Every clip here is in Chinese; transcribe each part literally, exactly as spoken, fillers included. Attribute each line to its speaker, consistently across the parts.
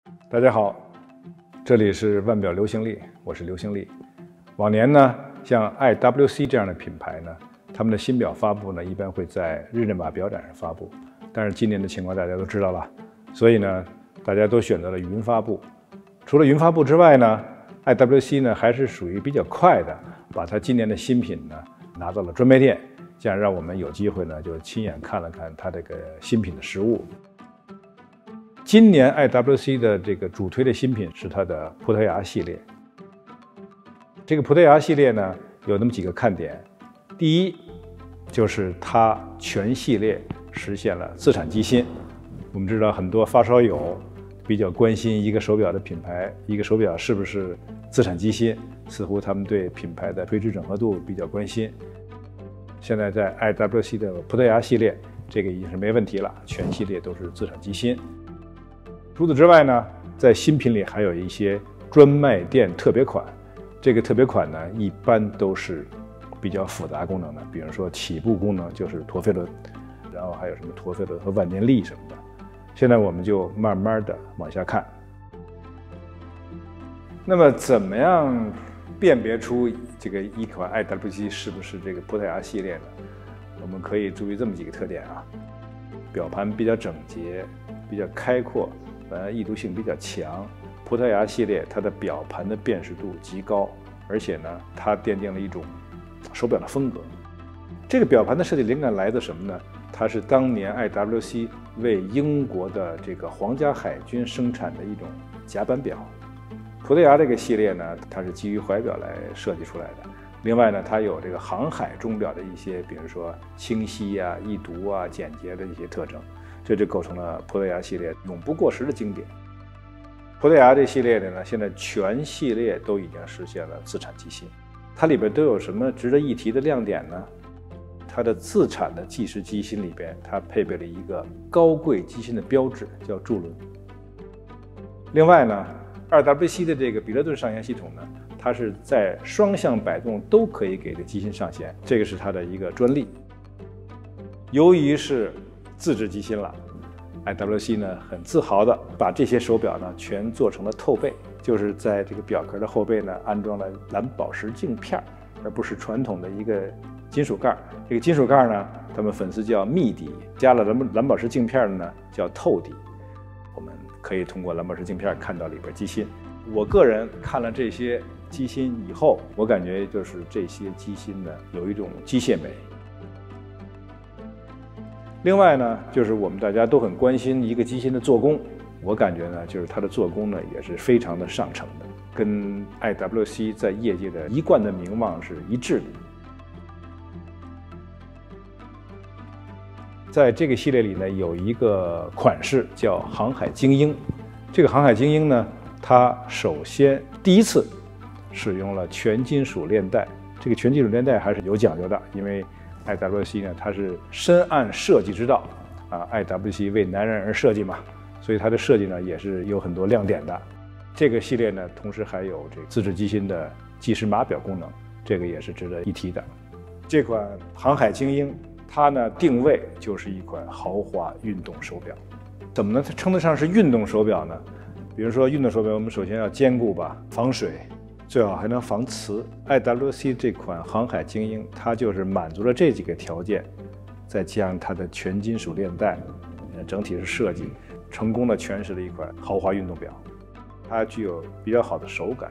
Speaker 1: 大家好，这里是腕表流行力，我是刘星力。往年呢，像 I W C 这样的品牌呢，他们的新表发布呢，一般会在日内瓦表展上发布。但是今年的情况大家都知道了，所以呢，大家都选择了云发布。除了云发布之外呢 ，I W C 呢还是属于比较快的，把它今年的新品呢拿到了专卖店，这样让我们有机会呢就亲眼看了看它这个新品的实物。今年 I W C 的这个主推的新品是它的葡萄牙系列。这个葡萄牙系列呢有那么几个看点，第一就是它全系列实现了自产机芯。我们知道很多发烧友比较关心一个手表的品牌，一个手表是不是自产机芯，似乎他们对品牌的垂直整合度比较关心。现在在 I W C 的葡萄牙系列，这个已经是没问题了，全系列都是自产机芯。除此之外呢，在新品里还有一些专卖店特别款，这个特别款呢一般都是比较复杂功能的，比如说起步功能就是陀飞轮，然后还有什么陀飞轮和万年历什么的。现在我们就慢慢的往下看。那么怎么样辨别出这个一款 I W C 是不是这个葡萄牙系列呢？我们可以注意这么几个特点啊，表盘比较整洁，比较开阔，呃，易读性比较强。葡萄牙系列它的表盘的辨识度极高，而且呢，它奠定了一种手表的风格。这个表盘的设计灵感来自什么呢？它是当年 I W C 为英国的这个皇家海军生产的一种甲板表。葡萄牙这个系列呢，它是基于怀表来设计出来的。另外呢，它有这个航海钟表的一些，比如说清晰啊、易读啊、简洁的一些特征，这就构成了葡萄牙系列永不过时的经典。葡萄牙这系列的呢，现在全系列都已经实现了自产机芯。它里边都有什么值得一提的亮点呢？它的自产的计时机芯里边，它配备了一个高贵机芯的标志，叫柱轮。另外呢 ，I W C 的这个比勒顿上弦系统呢，它是在双向摆动都可以给这机芯上弦，这个是它的一个专利。由于是自制机芯了 ，I W C 呢很自豪的把这些手表呢全做成了透背，就是在这个表壳的后背呢安装了蓝宝石镜片，而不是传统的一个金属盖。这个金属盖呢，他们粉丝叫密底，加了蓝蓝宝石镜片的呢叫透底。我们可以通过蓝宝石镜片看到里边机芯。我个人看了这些机芯以后，我感觉就是这些机芯呢有一种机械美。另外呢，就是我们大家都很关心一个机芯的做工，我感觉呢，就是它的做工呢也是非常的上乘的，跟 I W C 在业界的一贯的名望是一致的。在这个系列里呢，有一个款式叫航海精英。这个航海精英呢，它首先第一次使用了全金属链带。这个全金属链带还是有讲究的，因为 I W C 呢，它是深谙设计之道啊 ，I W C 为男人而设计嘛，所以它的设计呢也是有很多亮点的。这个系列呢，同时还有这个自制机芯的计时码表功能，这个也是值得一提的。这款航海精英，它呢定位就是一款豪华运动手表。怎么呢？它称得上是运动手表呢？比如说运动手表，我们首先要兼顾吧，防水。最好还能防磁。I W C 这款航海精英，它就是满足了这几个条件，再加上它的全金属链带，整体是设计，成功的诠释了一款豪华运动表。它具有比较好的手感。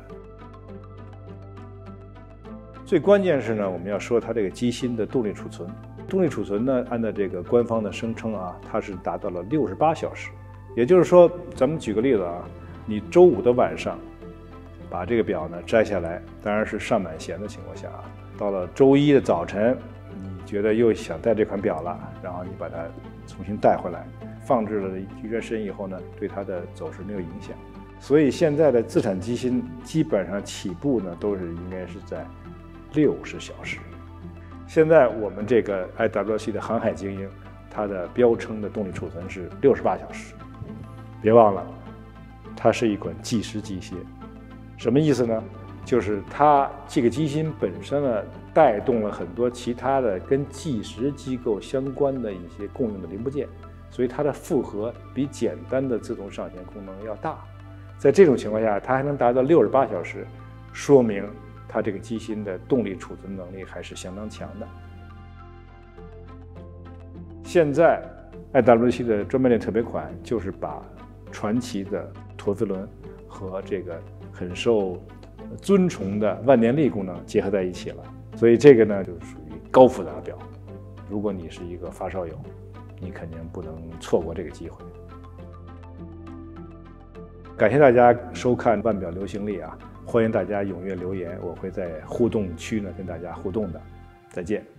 Speaker 1: 最关键是呢，我们要说它这个机芯的动力储存。动力储存呢，按照这个官方的声称啊，它是达到了六十八小时。也就是说，咱们举个例子啊，你周五的晚上把这个表呢摘下来，当然是上满弦的情况下啊，到了周一的早晨，你觉得又想戴这款表了，然后你把它重新带回来，放置了一段时间以后呢，对它的走势没有影响。所以现在的自产机芯基本上起步呢都是应该是在六十小时。现在我们这个 I W C 的航海精英，它的标称的动力储存是六十八小时。别忘了，它是一款计时机械。什么意思呢？就是它这个机芯本身呢，带动了很多其他的跟计时机构相关的一些共用的零部件，所以它的负荷比简单的自动上弦功能要大。 在这种情况下，它还能达到六十八小时，说明它这个机芯的动力储存能力还是相当强的。现在 I W 七的专卖店特别款就是把传奇的陀飞轮和这个很受尊崇的万年历功能结合在一起了，所以这个呢就是属于高复杂表。如果你是一个发烧友，你肯定不能错过这个机会。感谢大家收看腕表流行力啊！欢迎大家踊跃留言，我会在互动区呢跟大家互动的。再见。